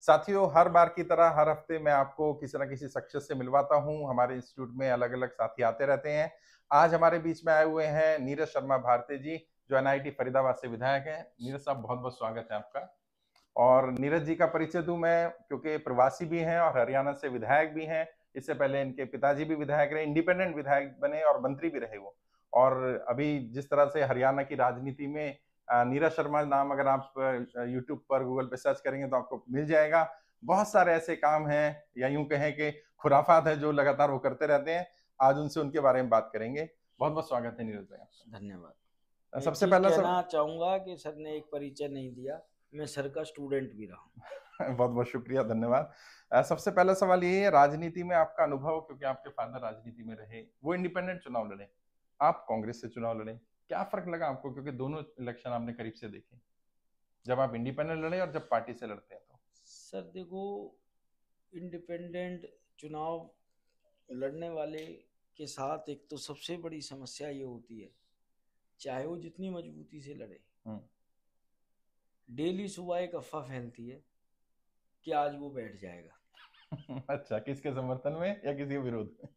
साथियों, हर बार की तरह हर हफ्ते मैं आपको किसी न किसी शख्सियत से मिलवाता हूँ। हमारे इंस्टीट्यूट में अलग-अलग साथी आते रहते हैं। आज हमारे बीच में आए हुए हैं नीरज शर्मा भारती जी, जो एनआईटी फरीदाबाद से विधायक हैं। नीरज साहब, बहुत-बहुत स्वागत है आपका। और नीरज जी का परिचय दूँ मैं, क्योंकि प्रवासी भी हैं और हरियाणा से विधायक भी हैं। इससे पहले इनके पिताजी भी विधायक रहे, इंडिपेंडेंट विधायक बने और मंत्री भी रहे वो। और अभी जिस तरह से हरियाणा की राजनीति में नीरज शर्मा नाम अगर आप यूट्यूब पर, गूगल पे सर्च करेंगे तो आपको मिल जाएगा। बहुत सारे ऐसे काम हैं या यूँ कहें कि खुराफात हैं जो लगातार वो करते रहते हैं। आज उनसे उनके बारे में बात करेंगे। बहुत-बहुत स्वागत है नीरज भाई आपका। धन्यवाद। मैं एक सबसे चीज़ पहला सब कहना चाहूँगा कि सर ने एक परिचय नहीं दिया, मैं सर का स्टूडेंट भी रहा हूँ। बहुत-बहुत शुक्रिया, धन्यवाद। सबसे पहला सवाल ये है, राजनीति में आपका अनुभव, क्योंकि आपके फादर राजनीति में रहे, वो इंडिपेंडेंट चुनाव लड़े, आप कांग्रेस से चुनाव लड़े। क्या फ़र्क लगा आपको, क्योंकि दोनों इलेक्शन आपने करीब से देखे, जब आप इंडिपेंडेंट लड़े और जब पार्टी से लड़ते हैं तो? सर देखो, इंडिपेंडेंट चुनाव लड़ने वाले के साथ एक तो सबसे बड़ी समस्या ये होती है, चाहे वो जितनी मजबूती से लड़े, हुँ। डेली सुबह एक अफ़वाह फैलती है कि आज वो बैठ जाएगा। अच्छा, किसके समर्थन में या किसी के विरोध में?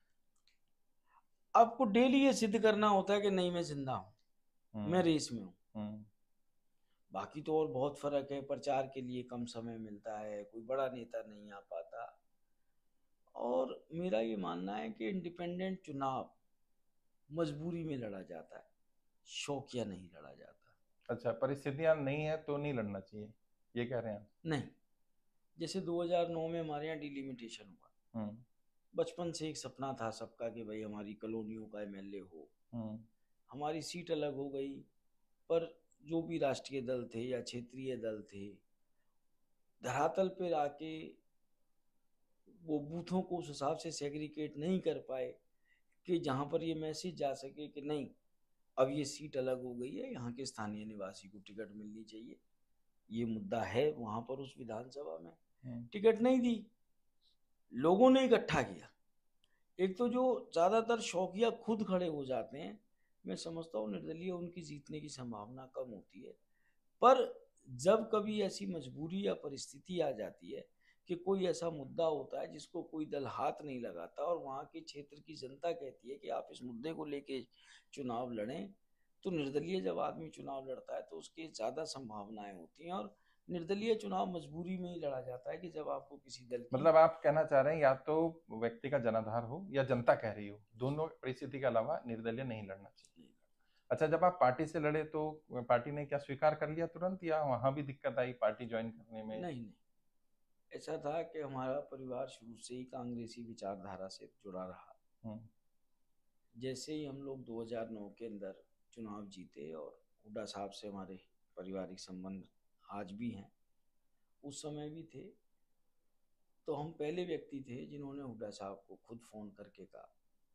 आपको डेली ये सिद्ध करना होता है कि नहीं, मैं जिंदा हूँ, मैं हुँ, रेस में हूँ। हुँ, बाकी तो और बहुत फर्क है, प्रचार के लिए कम समय मिलता है, कोई बड़ा नेता नहीं आ पाता। और मेरा ये मानना है कि इंडिपेंडेंट चुनाव मजबूरी में लड़ा जाता है, शौकिया नहीं लड़ा जाता। अच्छा, परिस्थितियाँ नहीं है तो नहीं लड़ना चाहिए, ये कह रहे हैं आप? नहीं, जैसे 2009 में हमारे यहाँ डिलिमिटेशन हुआ, हुँ, बचपन से एक सपना था सबका कि भाई हमारी कॉलोनियों का एमएलए हो। हुँ, हमारी सीट अलग हो गई, पर जो भी राष्ट्रीय दल थे या क्षेत्रीय दल थे, धरातल पर आके वो बूथों को उस हिसाब से सेग्रीगेट नहीं कर पाए कि जहाँ पर ये मैसेज जा सके कि नहीं, अब ये सीट अलग हो गई है, यहाँ के स्थानीय निवासी को टिकट मिलनी चाहिए। ये मुद्दा है वहाँ पर उस विधानसभा में, हुँ। टिकट नहीं दी, लोगों ने इकट्ठा किया। एक तो जो ज़्यादातर शौकिया खुद खड़े हो जाते हैं, मैं समझता हूँ निर्दलीय उनकी जीतने की संभावना कम होती है। पर जब कभी ऐसी मजबूरी या परिस्थिति आ जाती है कि कोई ऐसा मुद्दा होता है जिसको कोई दल हाथ नहीं लगाता और वहाँ के क्षेत्र की जनता कहती है कि आप इस मुद्दे को लेके चुनाव लड़ें, तो निर्दलीय जब आदमी चुनाव लड़ता है तो उसकी ज़्यादा संभावनाएं होती हैं। और निर्दलीय चुनाव मजबूरी में ही लड़ा जाता है कि जब आपको किसी दल की। मतलब आप कहना चाह रहे हैं या तो व्यक्ति का जनाधार हो या जनता कह रही हो, दोनों परिस्थिति के अलावा निर्दलीय नहीं लड़ना चाहिए। अच्छा, जब आप पार्टी से लड़े तो पार्टी ने क्या स्वीकार कर लिया तुरंत, या वहाँ भी दिक्कत आई पार्टी ज्वाइन करने में? नहीं नहीं, ऐसा था कि हमारा परिवार शुरू से ही कांग्रेसी विचारधारा से जुड़ा रहा। हुँ, जैसे ही हम लोग 2009 के अंदर चुनाव जीते और हुड्डा साहब से हमारे पारिवारिक संबंध आज भी हैं, उस समय भी थे, तो हम पहले व्यक्ति थे जिन्होंने हुड्डा साहब को खुद फ़ोन करके कहा।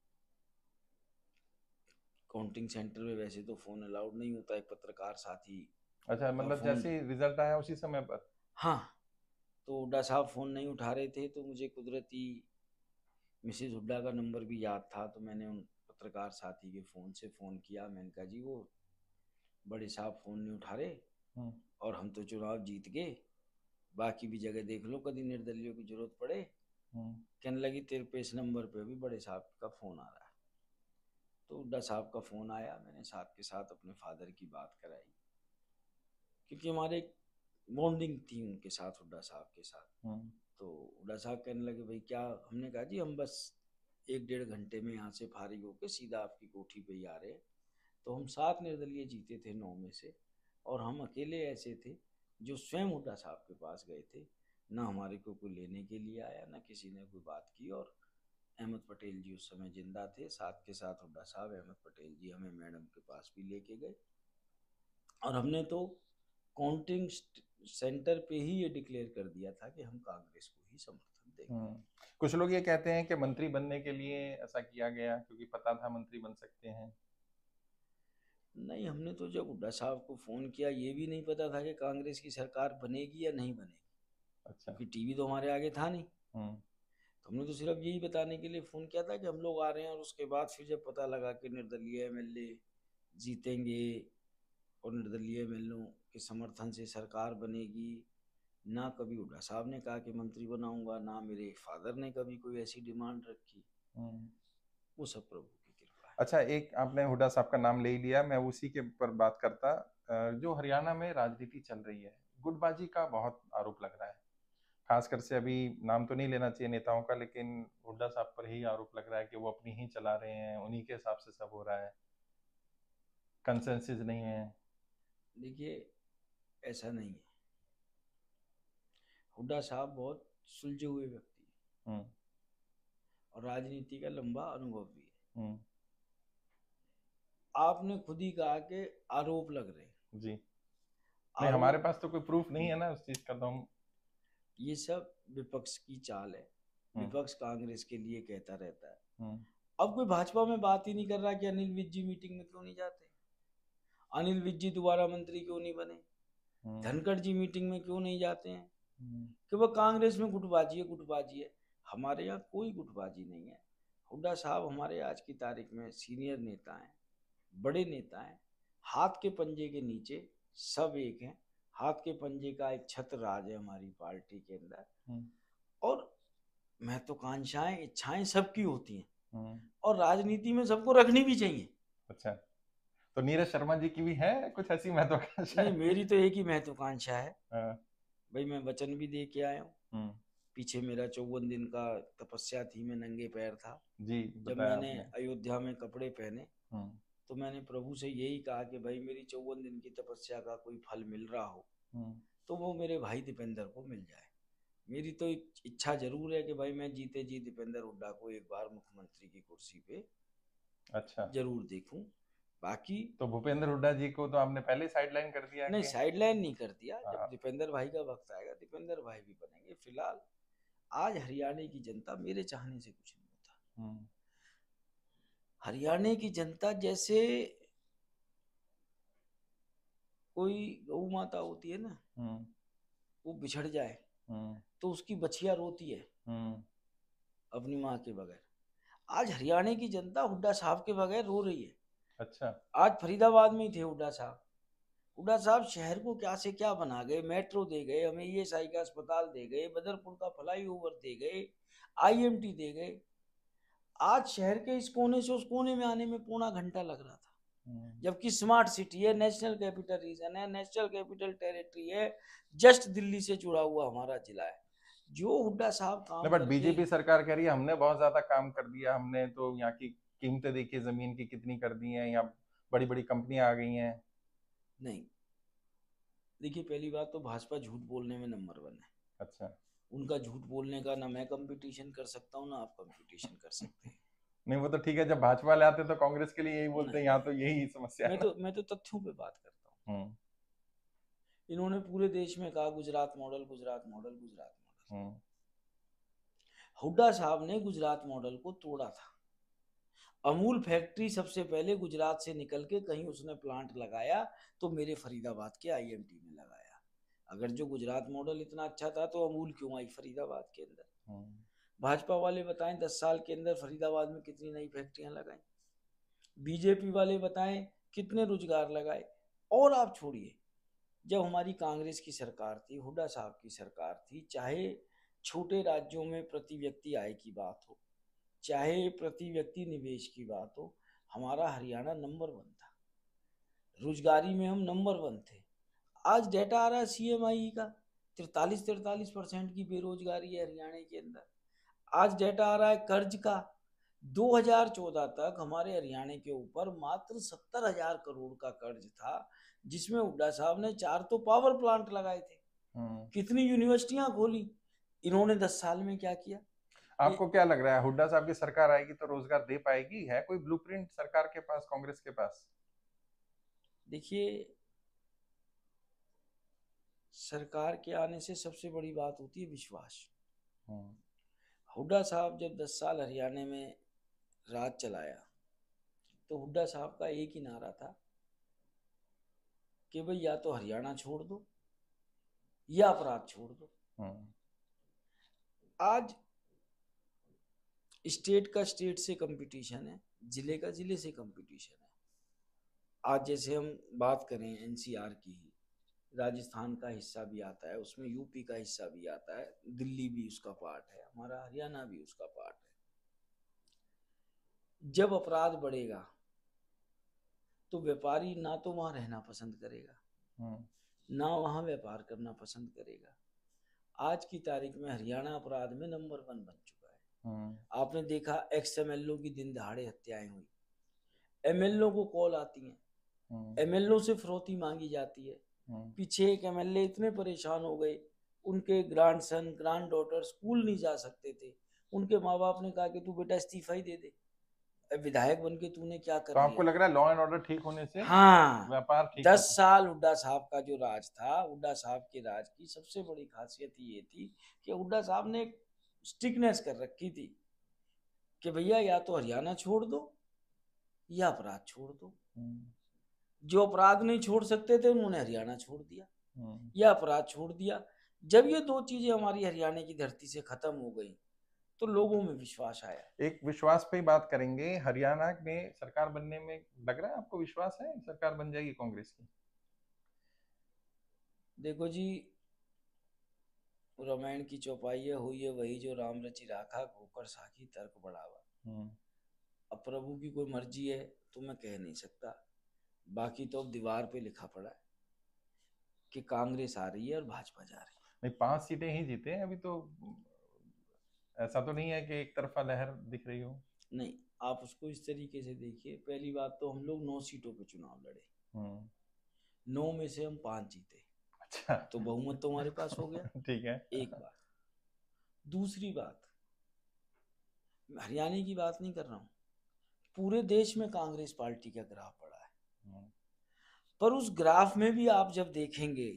काउंटिंग सेंटर में वैसे तो फ़ोन अलाउड नहीं होता, एक पत्रकार साथी अच्छा, का मतलब फ़ोन। जैसे ही रिजल्ट आया उसी समय पर? हाँ, तो हुड्डा साहब फ़ोन नहीं उठा रहे थे, तो मुझे कुदरती मिसेज हुड्डा का नंबर भी याद था, तो मैंने उन पत्रकार साथी के फ़ोन से फ़ोन किया। मैंने कहा जी, वो बड़े साहब फ़ोन नहीं उठा रहे हुँ, और हम तो चुनाव जीत गए, बाकी भी जगह देख लो कभी निर्दलियों की जरूरत पड़े। हुँ, कहने लगी तेरे पे इस नंबर पे भी बड़े साहब का फ़ोन आ रहा है। तो हुड्डा साहब का फ़ोन आया, मैंने साथ के साथ अपने फादर की बात कराई, क्योंकि हमारे एक बॉन्डिंग थी उनके साथ, हुड्डा साहब के साथ। हुँ, तो हुड्डा साहब कहने लगे भाई क्या। हमने कहा जी हम बस 1 डेढ़ घंटे में यहाँ से फारिग होकर सीधा आपकी कोठी पे ही आ रहे हैं। तो हम 7 निर्दलीय जीते थे 9 में से, और हम अकेले ऐसे थे जो स्वयं हुड्डा साहब के पास गए थे। ना हमारे को कोई लेने के लिए आया, ना किसी ने कोई बात की। और अहमद पटेल जी उस समय जिंदा थे, साथ के साथ हुड्डा साहब, अहमद पटेल जी हमें मैडम के पास भी लेके गए। और हमने तो काउंटिंग सेंटर पे ही ये डिक्लेयर कर दिया था कि हम कांग्रेस को ही समर्थन देंगे। हुँ। कुछ लोग ये कहते हैं कि मंत्री बनने के लिए ऐसा किया गया, क्योंकि पता था मंत्री बन सकते हैं। नहीं, हमने तो जब हुड्डा साहब को फ़ोन किया ये भी नहीं पता था कि कांग्रेस की सरकार बनेगी या नहीं बनेगी, अच्छा। क्योंकि टीवी तो हमारे आगे था नहीं। हुँ, तो हमने तो सिर्फ यही बताने के लिए फ़ोन किया था कि हम लोग आ रहे हैं। और उसके बाद फिर जब पता लगा कि निर्दलीय एमएलए जीतेंगे और निर्दलीय एमएलए के समर्थन से सरकार बनेगी, ना कभी हुड्डा साहब ने कहा कि मंत्री बनाऊंगा, ना मेरे फादर ने कभी कोई ऐसी डिमांड रखी। वो सब प्रभु की कृपा है। अच्छा, एक आपने हुड्डा साहब का नाम ले ही लिया, मैं उसी के ऊपर बात करता। जो हरियाणा में राजनीति चल रही है, गुटबाजी का बहुत आरोप लग रहा है। खासकर से अभी नाम तो नहीं लेना चाहिए नेताओं का, लेकिन हुड्डा साहब पर ही आरोप लग रहा है कि वो अपनी ही चला रहे हैं, उन्हीं के हिसाब से सब हो रहा है, कंसेंसस नहीं है। देखिए, ऐसा नहीं है। हुड्डा साहब बहुत सुलझे हुए व्यक्ति हैं हम्म। और राजनीति का लंबा अनुभव भी है। हम्म। आपने खुद ही कहा कि आरोप लग रहे हैं। जी। नहीं, हमारे आरोप, पास तो कोई प्रूफ नहीं है ना उस चीज का, तो हम। ये सब विपक्ष की चाल है। हम्म। विपक्ष कांग्रेस के लिए कहता रहता है। हम्म। अब कोई भाजपा में बात ही नहीं कर रहा कि अनिल विज जी मीटिंग में क्यों नहीं जाते, अनिल विज जी दोबारा मंत्री क्यों नहीं बने, धनखड़ जी मीटिंग में क्यों नहीं जाते हैं, कि वह कांग्रेस में गुटबाजी है, गुटबाजी है। हमारे यहाँ कोई गुटबाजी नहीं है। हुड्डा साहब हमारे आज की तारीख में सीनियर नेता हैं, बड़े नेता हैं। हाथ के पंजे के नीचे सब एक हैं। हाथ के पंजे का एक छत्र राज है हमारी पार्टी के अंदर। और महत्वाकांक्षाएं, इच्छाएं सबकी होती हैं और राजनीति में सबको रखनी भी चाहिए। अच्छा, तो नीरज शर्मा जी की भी है कुछ ऐसी महत्वाकांक्षा? नहीं, मेरी तो एक ही महत्वाकांक्षा है। हाँ। भाई, मैं वचन भी दे के आया हूँ। पीछे मेरा 54 दिन का तपस्या थी, मैं नंगे पैर था। जी, जब बताया मैंने आपने। अयोध्या में कपड़े पहने तो मैंने प्रभु से यही कहा कि भाई, मेरी 54 दिन की तपस्या का कोई फल मिल रहा हो तो वो मेरे भाई दीपेंद्र को मिल जाए। मेरी तो इच्छा जरूर है कि भाई, मैं जीते जी दीपेंद्र हुड्डा को एक बार मुख्यमंत्री की कुर्सी पे अच्छा, जरूर देखूं। बाकी तो भूपेंद्र हुड्डा जी को तो आपने पहले साइडलाइन कर दिया नहीं, कि? साइडलाइन नहीं कर दिया। जब हाँ। दीपेंद्र भाई का वक्त आएगा, दीपेंद्र भाई भी बनेंगे। फिलहाल आज हरियाणा की जनता मेरे चाहने से कुछ नहीं होता। हरियाणा की जनता जैसे कोई गौ माता होती है ना, वो बिछड़ जाए तो उसकी बछिया रोती है अपनी माँ के बगैर। आज हरियाणा की जनता हुड्डा साहब के बगैर रो रही है। अच्छा। आज फरीदाबाद में ही थे हुड्डा साहब। हुड्डा साहब शहर को क्या से क्या बना गए। मेट्रो दे गए हमें, ईएसआई का अस्पताल दे गए, बदरपुर का फ्लाईओवर दे गए, आईएमटी दे गए। आज शहर के इस कोने से उस कोने में आने में पौना घंटा लग रहा था। जबकि स्मार्ट सिटी है, नेशनल कैपिटल रीजन है, नेशनल कैपिटल टेरिटरी है, जस्ट दिल्ली से जुड़ा हुआ हमारा जिला है। जो हुड्डा साहब काम बट करके बीजेपी सरकार कह रही है हमने बहुत ज्यादा काम कर दिया, हमने तो यहाँ की कीमतें देखिए जमीन की कितनी कर दी हैं, यहाँ बड़ी बड़ी कंपनियां आ गई हैं। नहीं, देखिए, पहली बात तो भाजपा झूठ बोलने में नंबर 1 है। अच्छा। उनका झूठ बोलने का ना मैं कंपटीशन कर सकता हूँ, ना आप कंपटीशन कर सकते हैं। नहीं, वो तो ठीक है, जब भाजपा वाले आते तो कांग्रेस के लिए यही बोलते हैं, नहीं, यहाँ तो यही समस्या है ना। मैं तो तथ्यों पे बात करता हूँ। इन्होंने पूरे देश में कहा Gujarat model, Gujarat model, Gujarat model. Hooda sahab ने गुजरात मॉडल को तोड़ा था। अमूल फैक्ट्री सबसे पहले गुजरात से निकल के कहीं उसने प्लांट लगाया तो मेरे फरीदाबाद के आईएमटी में लगाया। अगर जो गुजरात मॉडल इतना अच्छा था तो अमूल क्यों आई फरीदाबाद के अंदर? भाजपा वाले बताएं 10 साल के अंदर फरीदाबाद में कितनी नई फैक्ट्रियां लगाई। बीजेपी वाले बताएं कितने रोजगार लगाए। और आप छोड़िए, जब हमारी कांग्रेस की सरकार थी, हुड्डा साहब की सरकार थी, चाहे छोटे राज्यों में प्रति व्यक्ति आय की बात हो, चाहे प्रति व्यक्ति निवेश की बात हो, हमारा हरियाणा नंबर 1 था। रोजगारी में हम नंबर 1 थे। आज डेटा आ रहा है सीएमआई का, 43% की बेरोजगारी है हरियाणा के अंदर। आज डेटा आ रहा है कर्ज का। 2014 तक हमारे हरियाणा के ऊपर मात्र 70,000 करोड़ का कर्ज था, जिसमें हुड्डा साहब ने 4 तो पावर प्लांट लगाए थे, कितनी यूनिवर्सिटियां खोली। इन्होंने 10 साल में क्या किया? आपको क्या लग रहा है, हुड्डा साहब की सरकार आएगी तो रोजगार दे पाएगी? है कोई ब्लूप्रिंट सरकार के पास, कांग्रेस के पास? देखिए, सरकार के आने से सबसे बड़ी बात होती है विश्वास। हुड्डा साहब जब 10 साल हरियाणा में राज चलाया तो हुड्डा साहब का एक ही नारा था कि भाई, या तो हरियाणा छोड़ दो या अपराध छोड़ दो। आज स्टेट का स्टेट से कंपटीशन है, जिले का जिले से कंपटीशन है। आज जैसे हम बात करें एनसीआर की ही, राजस्थान का हिस्सा भी आता है, उसमें यूपी का हिस्सा भी आता है, दिल्ली भी उसका पार्ट है, हमारा हरियाणा भी उसका पार्ट है। जब अपराध बढ़ेगा तो व्यापारी ना तो वहां रहना पसंद करेगा, ना वहां व्यापार करना पसंद करेगा। आज की तारीख में हरियाणा अपराध में नंबर 1 बन चुका है। आपने देखा एक्स एमएलओ की दिन दहाड़े हत्याएं हुई, एमएलओ को कॉल आती है, एमएलओ से फिरौती मांगी जाती है। पीछे एक एमएलए इतने परेशान हो गए, उनके ग्रैंडसन ग्रैंड डॉटर स्कूल नहीं जा सकते थे, उनके माँ बाप ने कहा कि तू बेटा इस्तीफा ही दे दे, विधायक बन के तूने क्या कर तो लिया। आपको लग रहा है लॉ एंड ऑर्डर ठीक होने से हाँ, व्यापार ठीक 10 साल हुड्डा साहब का जो राज था, हुड्डा साहब के राज की सबसे बड़ी खासियत ये थी कि हुड्डा साहब ने एक स्टिकनेस कर रखी थी कि भैया या तो हरियाणा छोड़ दो या अपराध छोड़ दो। जो अपराध नहीं छोड़ सकते थे उन्होंने हरियाणा छोड़ दिया या अपराध छोड़ दिया। जब ये दो चीजें हमारी हरियाणा की धरती से खत्म हो गई तो लोगों में विश्वास आया। एक विश्वास पे ही बात करेंगे, हरियाणा में सरकार बनने में लग रहा है आपको विश्वास है सरकार बन जाएगी कांग्रेस की? देखो जी, रामायण की चौपाई हुई है वही जो राम रचि राखा, होकर साखी तर्क बढ़ावा। अब प्रभु की कोई मर्जी है तो मैं कह नहीं सकता, बाकी तो अब दीवार पे लिखा पड़ा है कि कांग्रेस आ रही है और भाजपा जा रही है। नहीं, 5 सीटें ही जीते हैं अभी तो, ऐसा तो नहीं है कि एक तरफा लहर दिख रही हो। नहीं, आप उसको इस तरीके से देखिए, पहली बात तो हम लोग 9 सीटों पे चुनाव लड़े, 9 में से हम 5 जीते। अच्छा, तो बहुमत तो हमारे पास हो गया। ठीक है। एक बात। दूसरी बात, हरियाणा की बात नहीं कर रहा हूं, पूरे देश में कांग्रेस पार्टी का ग्राफ बढ़ा है। पर उस ग्राफ में भी आप जब देखेंगे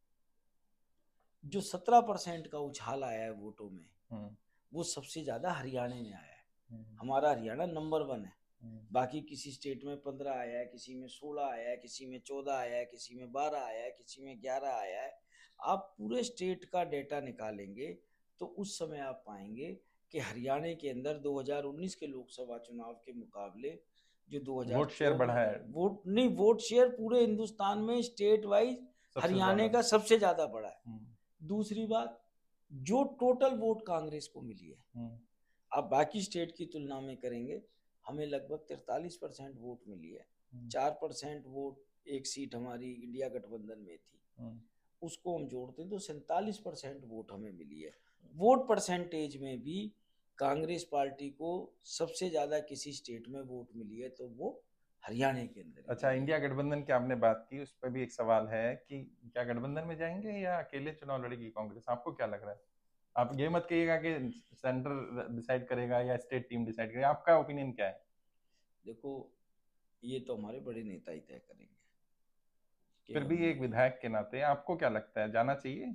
जो 17% का उछाल आया है वोटों में, वो सबसे ज्यादा हरियाणा में आया है। हमारा हरियाणा नंबर 1 है। बाकी किसी स्टेट में 15 आया है, किसी में 16 आया है, किसी में 14 आया है, किसी में 12 आया है, किसी में 11 आया है। आप पूरे स्टेट का डेटा निकालेंगे तो उस समय आप पाएंगे कि हरियाणा के अंदर 2019 के लोकसभा चुनाव के मुकाबले जो वोट शेयर बढ़ा है। वोट शेयर पूरे हिंदुस्तान में स्टेट वाइज हरियाणा का सबसे ज्यादा बढ़ा है। दूसरी बात, जो टोटल वोट कांग्रेस को मिली है, अब बाकी स्टेट की तुलना में करेंगे, हमें लगभग 43% वोट मिली है। 4% वोट एक सीट हमारी इंडिया गठबंधन में थी, उसको हम जोड़ते हैं तो 47% वोट हमें मिली है। वोट परसेंटेज में भी कांग्रेस पार्टी को सबसे ज्यादा किसी स्टेट में वोट मिली है तो वो हरियाणा के अंदर। अच्छा, इंडिया गठबंधन की आपने बात की, उस पर भी एक सवाल है कि क्या गठबंधन में जाएंगे या अकेले चुनाव लड़ेगी कांग्रेस? आपको क्या लग रहा है? आप ये मत कहिएगा कि सेंटर डिसाइड करेगा या स्टेट टीम डिसाइड करेगा, आपका ओपिनियन क्या है? देखो, ये तो हमारे बड़े नेता ही तय करेंगे। फिर भी एक विधायक के नाते आपको क्या लगता है, जाना चाहिए?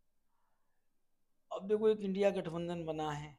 अब देखो, एक इंडिया गठबंधन बना है,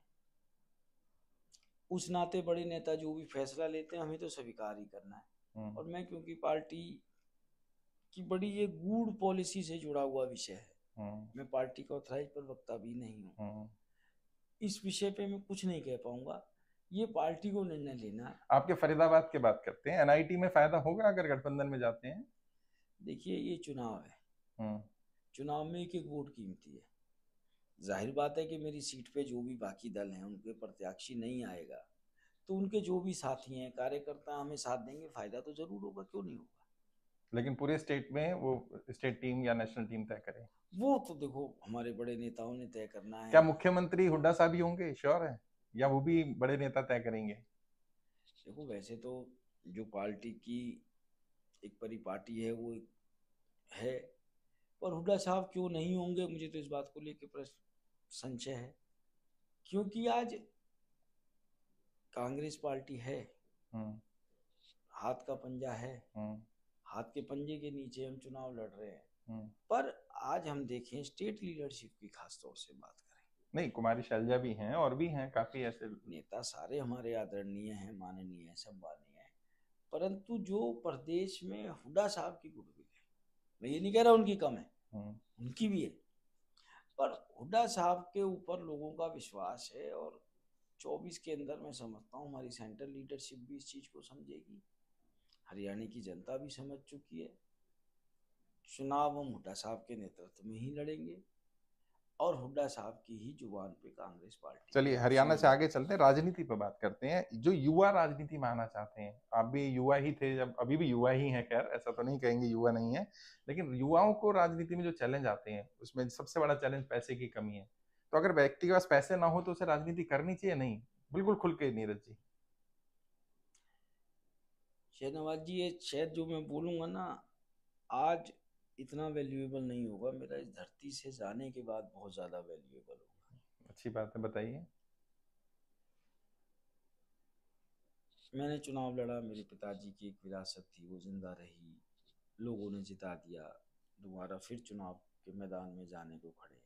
उस नाते बड़े नेता जो भी फैसला लेते हैं हमें तो स्वीकार ही करना है। और मैं क्योंकि पार्टी की बड़ी ये गूढ़ पॉलिसी से जुड़ा हुआ विषय है, मैं पार्टी का ऑथराइज प्रवक्ता भी नहीं हूँ, इस विषय पे मैं कुछ नहीं कह पाऊंगा, ये पार्टी को निर्णय लेना है। आपके फरीदाबाद की बात करते हैं, एनआईटी में फायदा होगा अगर गठबंधन में जाते हैं? देखिए, ये चुनाव है, चुनाव में एक एक वोट कीमती है। जाहिर बात है कि मेरी सीट पे जो भी बाकी दल हैं उनके प्रत्याशी नहीं आएगा तो उनके जो भी साथी हैं कार्यकर्ता हमें साथ देंगे, फायदा तो जरूर होगा, क्यों नहीं होगा। लेकिन पूरे स्टेट में वो स्टेट टीम या नेशनल टीम तय करे? वो तो देखो हमारे बड़े नेताओं ने तय करना है। क्या मुख्यमंत्री हुड्डा साहब ही होंगे, श्योर है, या वो भी बड़े नेता तय करेंगे? देखो, वैसे तो जो पार्टी की एक परिपाटी है वो है, पर हुड्डा साहब क्यों नहीं होंगे मुझे तो इस बात को लेकर प्रश्न संशय है, क्योंकि आज कांग्रेस पार्टी है, हाथ का पंजा है, हाथ के पंजे के नीचे हम चुनाव लड़ रहे हैं। पर आज हम देखें स्टेट लीडरशिप की खास तौर से बात करें, नहीं, कुमारी शैलजा भी हैं और भी हैं काफी ऐसे नेता, सारे हमारे आदरणीय हैं, माननीय हैं, सम्मानीय हैं, परंतु जो प्रदेश में हुड्डा साहब की गुडविल है, मैं ये नहीं कह रहा उनकी कम है, उनकी भी है, पर हुड्डा साहब के ऊपर लोगों का विश्वास है। और 24 के अंदर मैं समझता हूँ हमारी सेंट्रल लीडरशिप भी इस चीज को समझेगी, हरियाणा की जनता भी समझ चुकी है चुनाव हम हुड्डा साहब के नेतृत्व में ही लड़ेंगे और हुड्डा साहब की ही जुबान पे कांग्रेस पार्टी चलिए हरियाणा से आगे चलते हैं, राजनीति पर बात करते हैं। जो युवा राजनीति में आना चाहते हैं, आप भी युवा ही थे, जब अभी भी युवा ही हैं, खैर ऐसा तो नहीं कहेंगे युवा नहीं है, लेकिन युवाओं को राजनीति में जो चैलेंज आते हैं उसमें सबसे बड़ा चैलेंज पैसे की कमी है। तो अगर व्यक्ति के पास पैसे ना हो तो उसे राजनीति करनी चाहिए? नहीं, बिल्कुल खुल के नीरज जी। शहनवाज जी, ये शायद जो मैं बोलूंगा ना आज इतना वैल्यूएबल नहीं होगा, मेरा इस धरती से जाने के बाद बहुत ज्यादा वैल्यूएबल होगा। अच्छी बात है, बताइए। मैंने चुनाव लड़ा, मेरे पिताजी की एक विरासत थी, वो जिंदा रही, लोगों ने जिता दिया, दोबारा फिर चुनाव के मैदान में जाने को खड़े।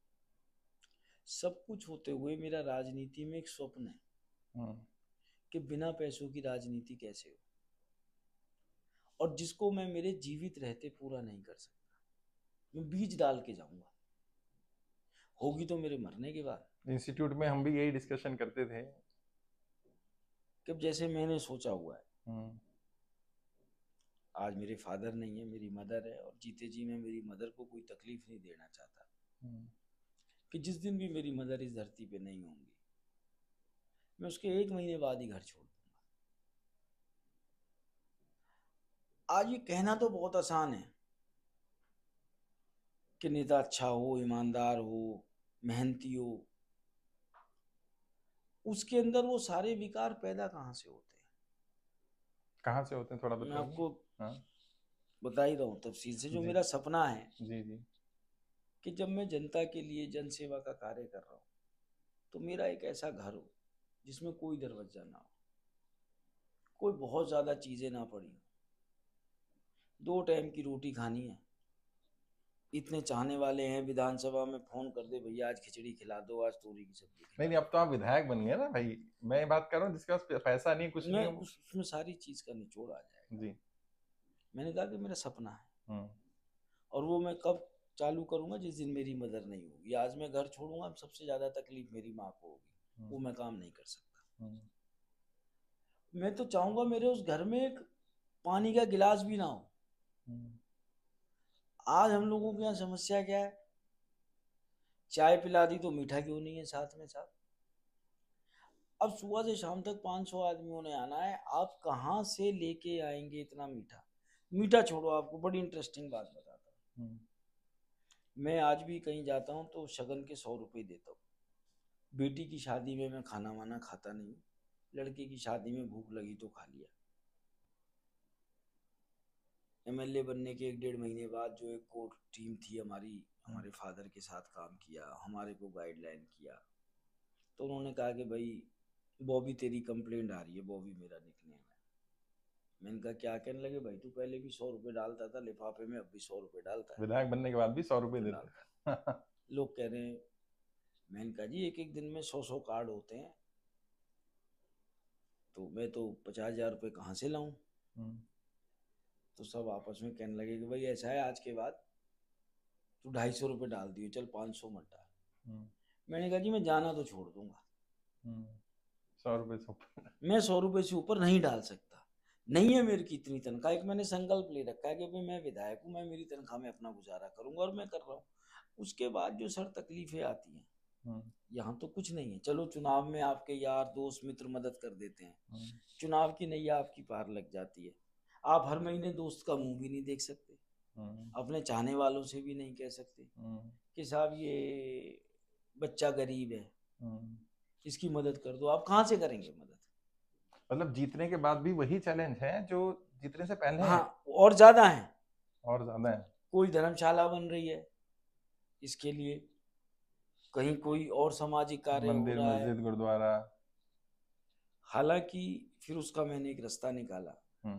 सब कुछ होते हुए मेरा राजनीति में एक स्वप्न है कि बिना पैसों की राजनीति कैसे हो, और जिसको मैं मेरे जीवित रहते पूरा नहीं कर सकता। मैं बीज डाल के जाऊंगा, होगी तो मेरे मरने के बाद। इंस्टीट्यूट में हम भी यही डिस्कशन करते थे कि जैसे मैंने सोचा हुआ है, आज मेरे फादर नहीं है, मेरी मदर है, और जीते जी मैं मेरी मदर को कोई तकलीफ नहीं देना चाहता कि जिस दिन भी मेरी मदर इस धरती पे नहीं होंगी, मैं उसके 1 महीने बाद ही घर छोड़ दूंगा। आज ये कहना तो बहुत आसान है कि नेता अच्छा हो, ईमानदार हो, मेहनती हो, उसके अंदर वो सारे विकार पैदा कहाँ से होते हैं? कहाँ से होते हैं, थोड़ा मैं बताइए। आपको हाँ बता ही रहा हूँ तफसील से। जो जी मेरा सपना है जी जी। कि जब मैं जनता के लिए जन सेवा का कार्य कर रहा हूँ तो मेरा एक ऐसा घर हो जिसमें कोई दरवाजा ना हो, कोई बहुत ज्यादा चीजें ना पड़ी, 2 टाइम की रोटी खानी है। इतने चाहने वाले हैं, विधानसभा में फोन कर दे, भैया आज खिचड़ी खिला दो, आज तोरी की सब्जी खिला नहीं नहीं, अब तो आप विधायक बन गए ना भाई। मैं बात कर रहा हूँ जिसके पास पैसा नहीं, कुछ दो। नहीं मैं हो। उसमें सारी चीज का निचोड़ आ जाएगा। जी। मैंने कहा कि मेरा सपना है, हम्म और वो मैं कब चालू करूंगा? जिस दिन मेरी मदर नहीं होगी। आज मैं घर छोड़ूंगा, सबसे ज्यादा तकलीफ मेरी माँ को होगी, वो मैं काम नहीं कर सकता। मैं तो चाहूंगा मेरे उस घर में एक पानी का गिलास भी ना हो। आज हम लोगों के यहाँ समस्या क्या है? चाय पिला दी तो मीठा क्यों नहीं है साथ में साथ? अब सुबह से शाम तक 500 आदमियों ने आना है, आप कहाँ से लेके आएंगे इतना मीठा? मीठा छोड़ो, आपको बड़ी इंटरेस्टिंग बात बताता हूँ। मैं आज भी कहीं जाता हूँ तो शगन के 100 रुपये देता हूँ। बेटी की शादी में मैं खाना वाना खाता नहीं, लड़के की शादी में भूख लगी तो खा लिया। एमएलए बनने के 1-1.5 महीने बाद जो एक कोर टीम थी हमारी, हमारे फादर के साथ काम किया, हमारे को गाइडलाइन किया, तो उन्होंने कहा कि भाई बॉबी तेरी कंप्लेंट आ रही है, बॉबी मेरा निकनेम है। मैंने कहा क्या? कहने लगे भाई तू पहले भी 100 रुपये डालता था लिफाफे में, अब भी 100 रुपये डालता है। विधायक बनने के बाद भी 100 रुपए तो देते हैं। लोग कह रहे हैं। मैंने कहा जी एक एक दिन में 100-100 कार्ड होते हैं, तो मैं तो 50,000 रुपये कहाँ से लाऊं? तो सब आपस में कहने लगे कि भाई ऐसा है, आज के बाद तू 250 रुपये डाल दियो, चल 500 मत डाल। मैंने कहा जी मैं जाना तो छोड़ दूंगा, 100 रुपए से ऊपर मैं 100 रुपये से ऊपर नहीं डाल सकता। नहीं है मेरी की इतनी तनख्वाह। एक मैंने संकल्प ले रखा है कि भाई मैं विधायक हूँ, मैं मेरी तनख्वाह में अपना गुजारा करूंगा, और मैं कर रहा हूँ। उसके बाद जो सर तकलीफें आती हैं, यहाँ तो कुछ नहीं है। चलो चुनाव में आपके यार दोस्त मित्र मदद कर देते हैं, चुनाव की नैया आपकी पार लग जाती है, आप हर महीने दोस्त का मुंह भी नहीं देख सकते, अपने चाहने वालों से भी नहीं कह सकते कि साहब ये बच्चा गरीब है, इसकी मदद कर दो। आप कहाँ से करेंगे मदद? मतलब जीतने के बाद भी वही चैलेंज है जो जीतने से पहले है। हाँ, और ज्यादा है, और ज्यादा है। कोई धर्मशाला बन रही है इसके लिए, कहीं कोई और सामाजिक कार्य हो मंदिर, रहा है। मस्जिद, गुरुद्वारा। हालांकि फिर उसका मैंने एक रास्ता निकाला,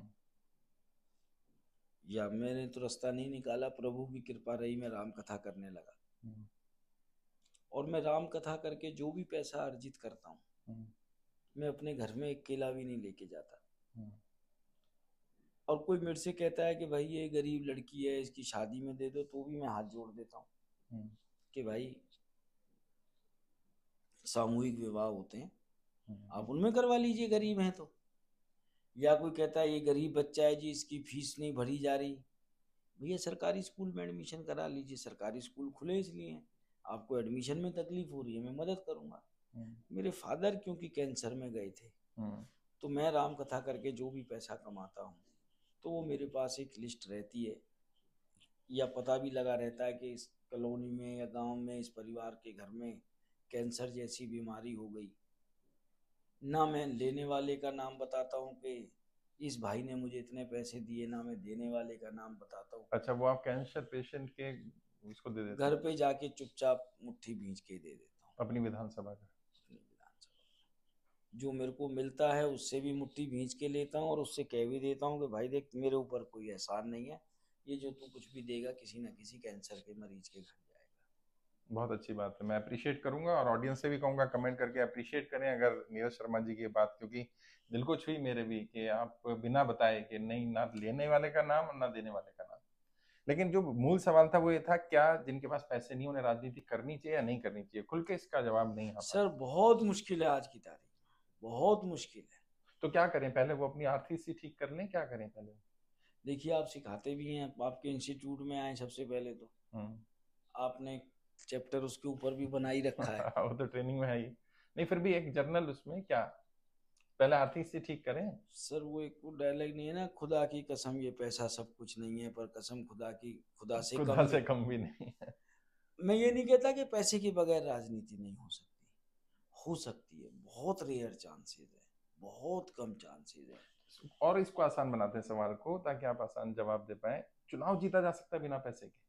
या मैंने तो रास्ता नहीं निकाला, प्रभु की कृपा रही, मैं राम कथा करने लगा। और मैं राम कथा करके जो भी पैसा अर्जित करता हूँ, मैं अपने घर में एक केला भी नहीं लेके जाता। और कोई मेरे से कहता है कि भाई ये गरीब लड़की है, इसकी शादी में दे दो, तो भी मैं हाथ जोड़ देता हूँ कि भाई सामूहिक विवाह होते हैं, आप उनमें करवा लीजिए, गरीब हैं तो। या कोई कहता है ये गरीब बच्चा है जी, इसकी फीस नहीं भरी जा रही, भैया सरकारी स्कूल में एडमिशन करा लीजिए, सरकारी स्कूल खुले इसलिए हैं, आपको एडमिशन में तकलीफ हो रही है, मैं मदद करूंगा। मेरे फादर क्योंकि कैंसर में गए थे, तो मैं राम कथा करके जो भी पैसा कमाता हूँ तो वो मेरे पास एक लिस्ट रहती है, या पता भी लगा रहता है कि इस कॉलोनी में या गांव में इस परिवार के घर में कैंसर जैसी बीमारी हो गई। ना मैं लेने वाले का नाम बताता हूँ कि इस भाई ने मुझे इतने पैसे दिए, ना मैं देने वाले का नाम बताता हूँ। अच्छा, वो आप कैंसर पेशेंट के उसको दे देते घर हैं पे जाके चुपचाप मुट्ठी भींच के दे देता हूँ अपनी विधानसभा का? अपनी विधानसभा। जो मेरे को मिलता है उससे भी मुट्ठी भींच के लेता हूँ, और उससे कह भी देता हूँ कि भाई देख, मेरे ऊपर कोई एहसान नहीं है, ये जो तू कुछ भी देगा किसी ना किसी कैंसर के मरीज के घर जाएगा। बहुत अच्छी बात है, मैं अप्रिशिएट करूंगा और ऑडियंस से भी कहूंगा कमेंट करके अप्रिशिएट करें अगर नीरज शर्मा जी की बात, क्योंकि दिल को छुई मेरे भी कि आप बिना बताए कि नहीं ना लेने वाले का नाम और ना देने वाले का नाम। लेकिन जो मूल सवाल था वो ये था, क्या जिनके पास पैसे नहीं उन्हें राजनीति करनी चाहिए या नहीं करनी चाहिए? खुल के इसका जवाब नहीं आ पा सर रहा। बहुत मुश्किल है आज की तारीख में, बहुत मुश्किल है। तो क्या करें? पहले वो अपनी आर्थिक स्थिति ठीक कर लें, क्या करें पहले? देखिए आप सिखाते भी हैं, आपके इंस्टीट्यूट में आए सबसे पहले तो हम्म। आपने चैप्टर उसके ऊपर भी बना ही रखा है। वो तो ट्रेनिंग में है ही। नहीं, फिर भी एक जर्नल उसमें क्या, पहले आर्थिक स्थिति ठीक करें। सर वो एक डायलॉग नहीं है ना, खुदा की कसम ये पैसा सब कुछ नहीं है, पर कसम खुदा की खुदा से खुदा कम से भी। कम भी नहीं है। मैं ये नहीं कहता कि पैसे के बगैर राजनीति नहीं हो सकती, हो सकती है, बहुत रेयर चांसेस है, बहुत कम चांसेस है। और इसको आसान बनाते हैं सवाल को, ताकि आप आसान जवाब दे पाए। चुनाव जीता जा सकता है बिना पैसे के?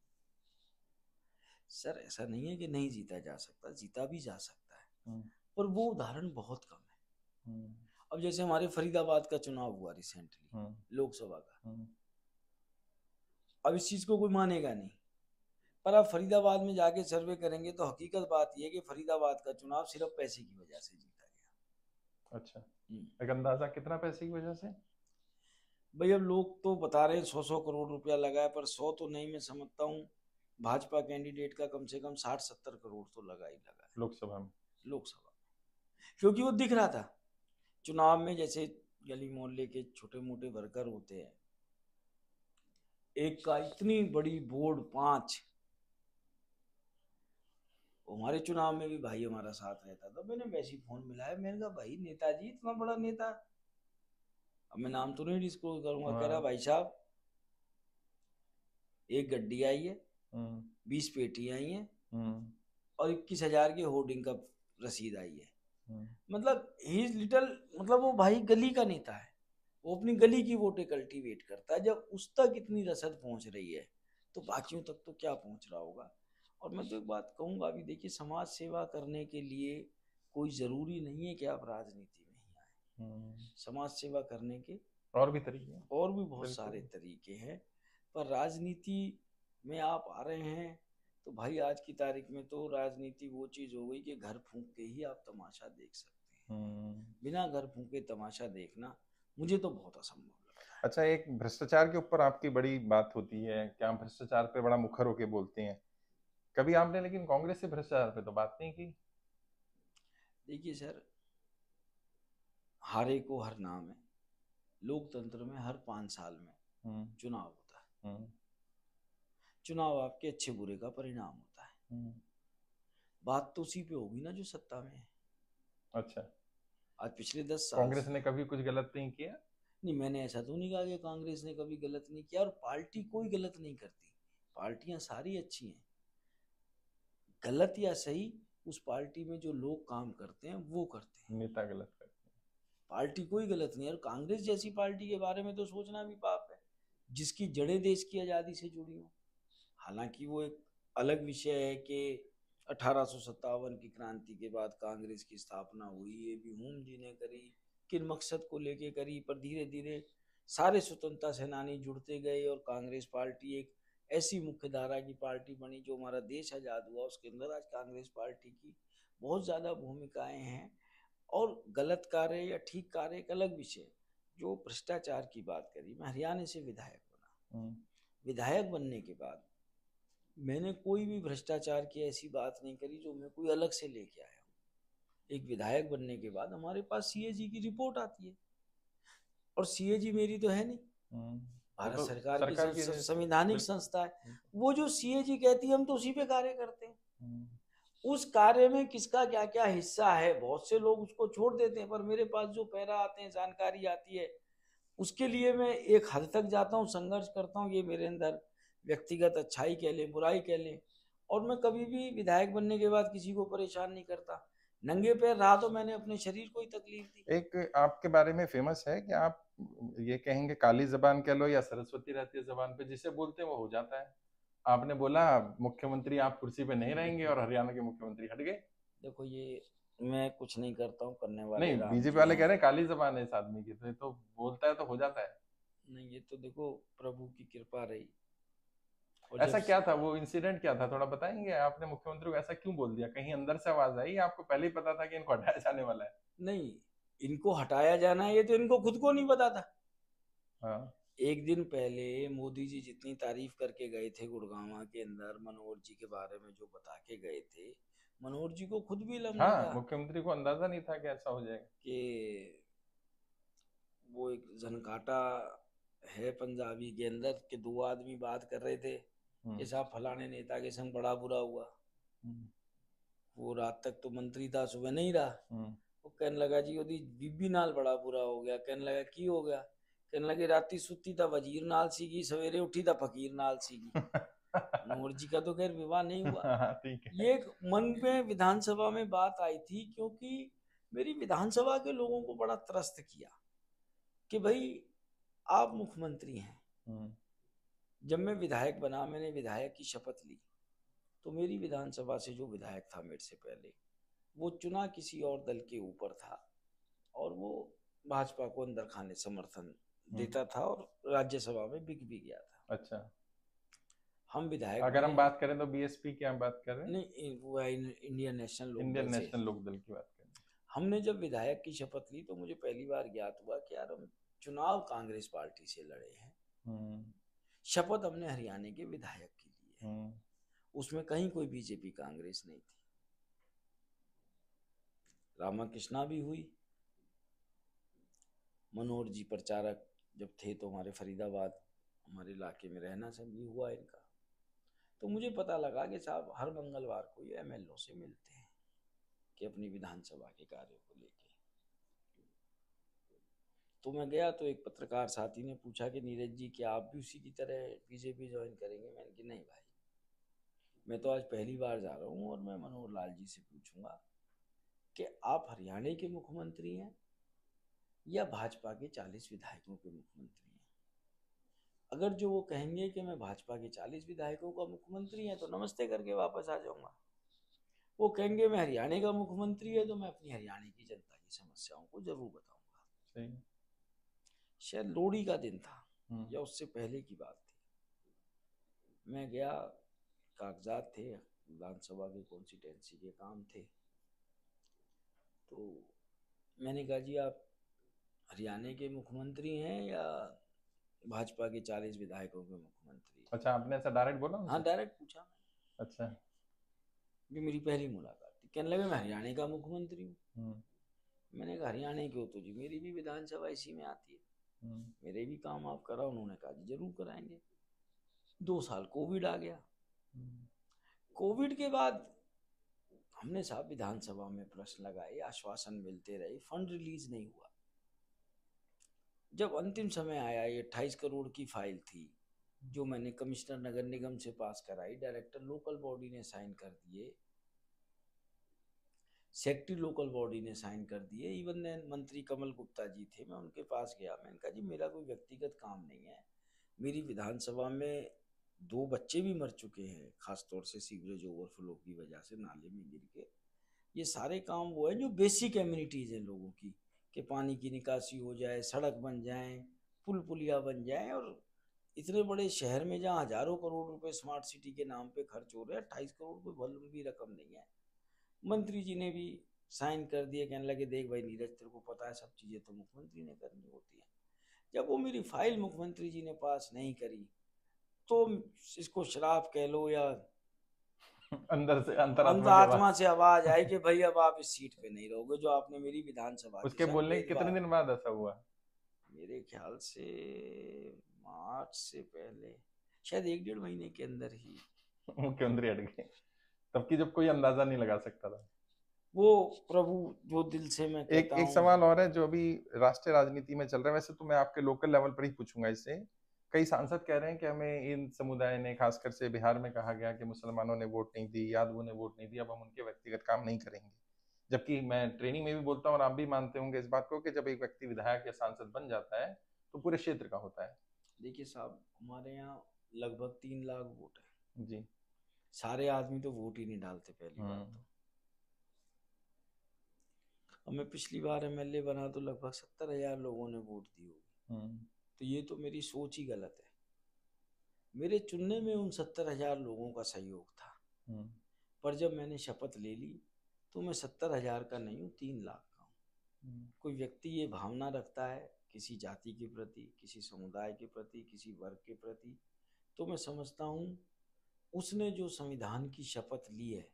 सर ऐसा नहीं है कि नहीं जीता जा सकता, जीता भी जा सकता है, हम्म। पर वो उदाहरण बहुत कम है। हम्म। अब जैसे हमारे फरीदाबाद का चुनाव हुआ रिसेंटली, हम्म। लोकसभा का, हम्म। अब इस चीज को कोई मानेगा नहीं, पर आप फरीदाबाद में जाके सर्वे करेंगे तो हकीकत बात यह है कि फरीदाबाद का चुनाव सिर्फ पैसे की वजह से जीता अच्छा, गया। एक अंदाजा कितना पैसे की वजह से? भाई अब लोग तो बता रहे हैं 100-100 करोड़ रुपया लगा है, पर 100 तो नहीं, मैं समझता हूँ भाजपा कैंडिडेट का कम से कम 60-70 करोड़ तो लगा ही लगा है लोकसभा में? लोकसभा में। क्योंकि वो दिख रहा था चुनाव में, जैसे गली मोहल्ले के छोटे मोटे वर्कर होते हैं, एक का इतनी बड़ी बोर्ड 5, हमारे चुनाव में भी भाई हमारा साथ रहता था, मैंने वैसे ही फोन मिलाया, मैंने कहा भाई नेताजी इतना बड़ा नेता, अब मैं नाम तो नहीं डिस्क्लोज करूंगा, कह रहा हाँ। भाई साहब एक गड्डी आई है, हम्म। 20 पेटी आई हैं, हम्म। और 21,000 की होर्डिंग का रसीद आई है। हम्म। मतलब ही इज लिटल, मतलब वो भाई गली का नेता है, वो अपनी गली की वोटें कल्टीवेट करता है। जब उस तक इतनी रसद पहुंच रही है तो बाकियों तक तो क्या पहुंच रहा होगा। और मैं तो एक बात कहूंगा, अभी देखिए समाज सेवा करने के लिए कोई जरूरी नहीं है कि आप राजनीति में ही आए। समाज सेवा करने के और भी तरीके हैं। और भी बहुत बिल्कुल। सारे तरीके हैं, पर राजनीति में आप आ रहे हैं तो भाई आज की तारीख में तो राजनीति वो चीज हो गई कि घर फूंक के ही आप तमाशा देख सकते हैं। बिना घर फूंके तमाशा देखना मुझे तो बहुत असंभव लगता है। अच्छा, एक भ्रष्टाचार के ऊपर आपकी बड़ी बात होती है, क्या आप भ्रष्टाचार पे बड़ा मुखर होके बोलते हैं? कभी आपने लेकिन कांग्रेस से भ्रष्टाचार पे तो बात नहीं की। देखिए सर, हारे को हर नाम है, लोकतंत्र में हर 5 साल में हम्म। चुनाव होता है, हम्म। चुनाव आपके अच्छे बुरे का परिणाम होता है। बात तो उसी पे होगी ना जो सत्ता में है। अच्छा, आज पिछले 10 साल कांग्रेस से, ने कभी कुछ गलत नहीं किया? नहीं मैंने ऐसा तो नहीं कहा कि कांग्रेस ने कभी गलत नहीं किया, और पार्टी कोई गलत नहीं करती, पार्टियां सारी अच्छी हैं। गलत या सही उस पार्टी में जो लोग काम करते हैं वो करते हैं, नेता गलत करते पार्टी कोई गलत नहीं है। और कांग्रेस जैसी पार्टी के बारे में तो सोचना भी पाप है जिसकी जड़ें देश की आज़ादी से जुड़ी हों। हालांकि वो एक अलग विषय है कि 1857 की क्रांति के बाद कांग्रेस की स्थापना हुई, ये भी हुम जी ने करी, किन मकसद को लेके करी, पर धीरे धीरे सारे स्वतंत्रता सेनानी जुड़ते गए और कांग्रेस पार्टी एक ऐसी मुख्य धारा की पार्टी बनी। जो हमारा देश आज़ाद हुआ उसके अंदर आज कांग्रेस पार्टी की बहुत ज़्यादा भूमिकाएं हैं। और गलत कार्य या ठीक कार्य एक अलग विषय। जो भ्रष्टाचार की बात करी, मैं हरियाणा से विधायक बना, हैं। विधायक बनने के बाद मैंने कोई भी भ्रष्टाचार की ऐसी बात नहीं करी जो मैं कोई अलग से लेके आया हूँ। एक विधायक बनने के बाद हमारे पास सीएजी की रिपोर्ट आती है, और सीएजी मेरी तो है नहीं, भारत तो सरकार की सरकार की संवैधानिक संस्था है। वो जो सीएजी कहती है हम तो उसी पे कार्य करते हैं। हम्म, उस कार्य में किसका क्या क्या हिस्सा है, बहुत से लोग उसको छोड़ देते हैं, पर मेरे पास जो पैरा आते हैं, जानकारी आती है, उसके लिए मैं एक हद तक जाता हूँ, संघर्ष करता हूँ। ये मेरे अंदर व्यक्तिगत अच्छाई कह लें, बुराई कह लें। और मैं कभी भी विधायक बनने के बाद किसी को परेशान नहीं करता। नंगे पैर रहा तो मैंने अपने शरीर को ही तकलीफ दी। एक आपके बारे में फेमस है कि आप ये कहेंगे काली जबान कह लो या सरस्वती रहती है जबान पे, जिसे बोलते हैं वो हो जाता है। आपने बोला मुख्यमंत्री आप कुर्सी पे नहीं रहेंगे और हरियाणा के मुख्यमंत्री हट गए। देखो, ये मैं कुछ नहीं करता हूँ, करने वाले नहीं, राम बीजेपी जी वाले कह हैं। रहे हैं काली जबान है इस आदमी की, तो ये तो बोलता है तो हो जाता है। नहीं, ये तो देखो प्रभु की कृपा रही। और जब ऐसा क्या था, वो इंसिडेंट क्या था, थोड़ा बताएंगे? आपने मुख्यमंत्री को ऐसा क्यों बोल दिया? कहीं अंदर से आवाज आई या आपको पहले ही पता था कि इनको हटाया जाने वाला है? नहीं, इनको हटाया जाना है ये तो इनको खुद को नहीं पता था। हाँ। एक दिन पहले मोदी जी जितनी तारीफ करके गए थे गुड़गांव के अंदर मनोहर जी के बारे में, जो बता के गए थे, मनोहर जी को खुद भी इल्म नहीं हाँ, था मुख्यमंत्री को अंदाजा नहीं था कि ऐसा हो जाएगा। कि वो एक जनकाटा है पंजाबी के अंदर कि दो आदमी बात कर रहे थे कि साहब फलाने नेता के संग बड़ा बुरा हुआ। वो रात तक तो मंत्री था, सुबह नहीं रहा। वो कहने लगा जी ओदी बीबी नाल बड़ा बुरा हो गया। कहने लगा की हो गया? कहने लगे राती सुती था वजीर नाल सीगी, सवेरे उठी था फकीर नाल सीगी। मनोहर जी का तो खैर विवाह नहीं हुआ। हाँ, ठीक है। ये एक मन में विधानसभा में बात आई थी, क्योंकि मेरी विधानसभा के लोगों को बड़ा त्रस्त किया कि भाई आप मुख्यमंत्री हैं। जब मैं विधायक बना, मैंने विधायक की शपथ ली, तो मेरी विधानसभा से जो विधायक था मेरे से पहले, वो चुना किसी और दल के ऊपर था और वो भाजपा को अंदर खाने समर्थन देता था और राज्यसभा में बिक भी गया था। अच्छा, हम विधायक अगर हम बने। बात करें तो बीएसपी की हम बात कर रहे हैं? नहीं, वो इंडियन नेशनल लोकदल इंडियन से। नेशनल लोकदल की बात कर रहे हमने जब विधायक की शपथ ली तो मुझे पहली बार ज्ञात हुआ कि यार हम चुनाव कांग्रेस पार्टी से लड़े हैं। शपथ हमने हरियाणा के विधायक की ली है, उसमें कहीं कोई बीजेपी कांग्रेस नहीं थी। रामाकृष्णा भी हुई। मनोहर जी प्रचारक जब थे तो हमारे फरीदाबाद, हमारे इलाके में रहना सब भी हुआ इनका। तो मुझे पता लगा कि साहब हर मंगलवार को ये एमएलओ से मिलते हैं कि अपनी विधानसभा के कार्यों को लेके। तो मैं गया तो एक पत्रकार साथी ने पूछा कि नीरज जी क्या आप भी उसी की तरह बीजेपी ज्वाइन करेंगे? मैंने कहा नहीं भाई, मैं तो आज पहली बार जा रहा हूँ और मैं मनोहर लाल जी से पूछूंगा कि आप हरियाणा के मुख्यमंत्री हैं या भाजपा के 40 विधायकों के मुख्यमंत्री हैं। अगर जो वो कहेंगे कि मैं भाजपा के 40 विधायकों का मुख्यमंत्री हैं तो नमस्ते करके वापस आ जाऊंगा। वो कहेंगे मैं हरियाणा का मुख्यमंत्री है तो मैं अपनी हरियाणा की जनता की समस्याओं को जरूर बताऊंगा। शायद लोहड़ी का दिन था या उससे पहले की बात थी। मैं गया, कागजात थे, विधानसभा के कॉन्स्टिट्यूंसी के काम थे। तो मैंने कहा जी आप हरियाणा के मुख्यमंत्री हैं या भाजपा के 40 विधायकों के मुख्यमंत्री? अच्छा, आपने ऐसा डायरेक्ट बोला उनसे? हाँ, डायरेक्ट पूछा। अच्छा। ये मेरी पहली मुलाकात थी। कहने लगे मैं हरियाणा का मुख्यमंत्री हूँ। मैंने कहा हरियाणा क्यों? तो जी मेरी भी विधानसभा इसी में आती है, मेरे भी काम आप कराओ। उन्होंने कहा जी जरूर कराएंगे। 2 साल कोविड आ गया। कोविड के बाद हमने साहब विधानसभा में प्रश्न लगाए, आश्वासन मिलते रहे, फंड रिलीज नहीं हुआ। जब अंतिम समय आया, ये 28 करोड़ की फाइल थी जो मैंने कमिश्नर नगर निगम से पास कराई, डायरेक्टर लोकल बॉडी ने साइन कर दिए, सेक्रेटरी लोकल बॉडी ने साइन कर दिए, इवन मंत्री कमल गुप्ता जी थे, मैं उनके पास गया। मैंने कहा जी मेरा कोई व्यक्तिगत काम नहीं है, मेरी विधानसभा में 2 बच्चे भी मर चुके हैं, खासतौर से सीवरेज ओवरफ्लो की वजह से नाले में गिर के। ये सारे काम वो है जो बेसिक एम्यूनिटीज हैं लोगों की, कि पानी की निकासी हो जाए, सड़क बन जाए, पुल पुलिया बन जाए। और इतने बड़े शहर में जहाँ हजारों करोड़ रुपए स्मार्ट सिटी के नाम पे खर्च हो रहे हैं, 28 करोड़ कोई बहुत लंबी रकम नहीं है। मंत्री जी ने भी साइन कर दिए। कहने लगे देख भाई नीरज, तेरे को पता है सब चीजें तो मुख्यमंत्री ने करनी होती है। जब वो मेरी फाइल मुख्यमंत्री जी ने पास नहीं करी तो इसको श्राप कह लो या अंदर से अंतरात्मा से आवाज आई कि भाई अब आप इस सीट पे नहीं रहोगे जो आपने मेरी विधानसभा उसके बोलने के कितने दिन बाद ऐसा हुआ? मेरे ख्याल से मार्च से पहले, शायद 1 डेढ़ महीने के अंदर ही। मुख्यमंत्री हट गए, तब की जब कोई अंदाजा नहीं लगा सकता था। वो प्रभु जो दिल से मैं एक कहता एक हूँ। सवाल और है जो अभी राष्ट्रीय राजनीति में चल रहा है, वैसे तो मैं आपके लोकल लेवल पर ही पूछूंगा इससे। कई सांसद कह रहे हैं कि हमें इन समुदाय ने, खासकर से बिहार में कहा गया कि मुसलमानों ने वोट नहीं दी, यादवों ने वोट नहीं दी, अब हम उनके व्यक्तिगत काम नहीं करेंगे। जबकि मैं ट्रेनिंग में भी बोलता हूँ और आप भी मानते होंगे इस बात को कि जब एक व्यक्ति विधायक या सांसद बन जाता है तो पूरे क्षेत्र का होता है। देखिए साहब, हमारे यहाँ लगभग 3 लाख वोट है। जी। सारे आदमी तो वोट ही नहीं डालते, पहली बात तो। हमें पिछली बार एमएलए बना तो लगभग 70,000 लोगों ने वोट दी होगी। तो ये तो मेरी सोच ही गलत है। मेरे चुनने में उन 70,000 लोगों का सहयोग था। पर जब मैंने शपथ ले ली तो मैं 70,000 का नहीं हूँ, 3 लाख का हूँ। कोई व्यक्ति ये भावना रखता है किसी जाति के प्रति, किसी समुदाय के प्रति, किसी वर्ग के प्रति, तो मैं समझता हूँ उसने जो संविधान की शपथ ली है,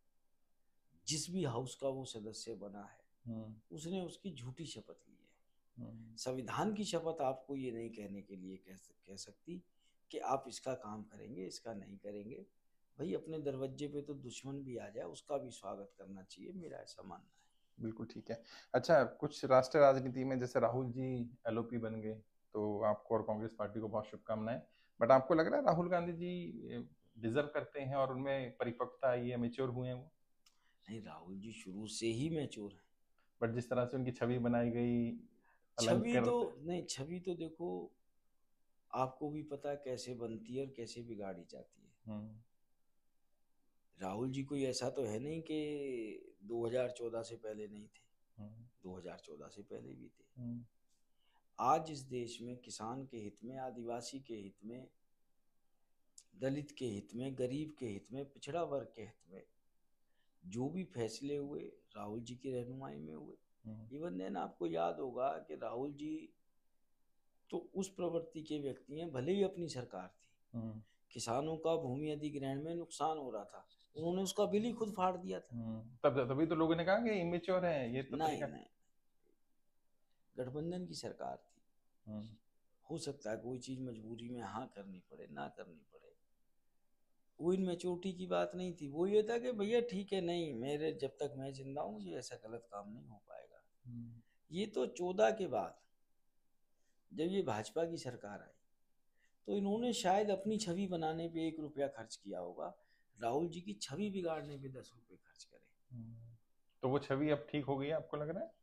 जिस भी हाउस का वो सदस्य बना है, उसने उसकी झूठी शपथ ली है। संविधान की शपथ आपको ये नहीं कहने के लिए कह सकती कि आप इसका काम करेंगे, इसका नहीं करेंगे। भाई अपने दरवाजे पे तो दुश्मन भी आ जाए, उसका भी स्वागत करना चाहिए, मेरा ऐसा मानना है। बिल्कुल ठीक है। अच्छा, कुछ राष्ट्रीय राजनीति में जैसे राहुल जी एलओपी बन गए, तो आपको और कांग्रेस पार्टी को बहुत शुभकामनाएं। बट आपको लग रहा है राहुल गांधी जी डिजर्व करते हैं और उनमें परिपक्वता आई है, मेच्योर हुए हैं वो? नहीं, राहुल जी शुरू से ही मैच्योर है। बट जिस तरह से उनकी छवि बनाई गई, छवि अलंकर। तो नहीं, छवि तो देखो आपको भी पता है कैसे बनती है और कैसे बिगाड़ी जाती है। राहुल जी कोई ऐसा तो है नहीं कि 2014 से पहले नहीं थे, 2014 से पहले भी थे। आज इस देश में किसान के हित में, आदिवासी के हित में, दलित के हित में, गरीब के हित में, पिछड़ा वर्ग के हित में जो भी फैसले हुए राहुल जी की रहनुमाई में हुए। इवन देन आपको याद होगा कि राहुल जी तो उस प्रवृत्ति के व्यक्ति हैं, भले ही अपनी सरकार थी, किसानों का भूमि अधिग्रहण में नुकसान हो रहा था, उन्होंने उसका बिल ही खुद फाड़ दिया था। तब तभी तो लोगों ने कहा कि इमेच्योर है ये तो नहीं तरीका। नहीं, गठबंधन की सरकार थी। हो सकता है कोई चीज मजबूरी में हाँ करनी पड़े, ना करनी पड़े, वो इन मैच्योरिटी की बात नहीं थी। वो ये था कि भैया ठीक है, नहीं मेरे जब तक मैं जिंदा हूँ ये ऐसा गलत काम नहीं हो पाएगा। ये तो 14 के बाद जब ये भाजपा की सरकार आई तो इन्होंने शायद अपनी छवि बनाने पे 1 रुपया खर्च किया होगा, राहुल जी की छवि बिगाड़ने पे 10 रुपए खर्च करे। तो वो छवि अब ठीक हो गई है, आपको लग रहा है?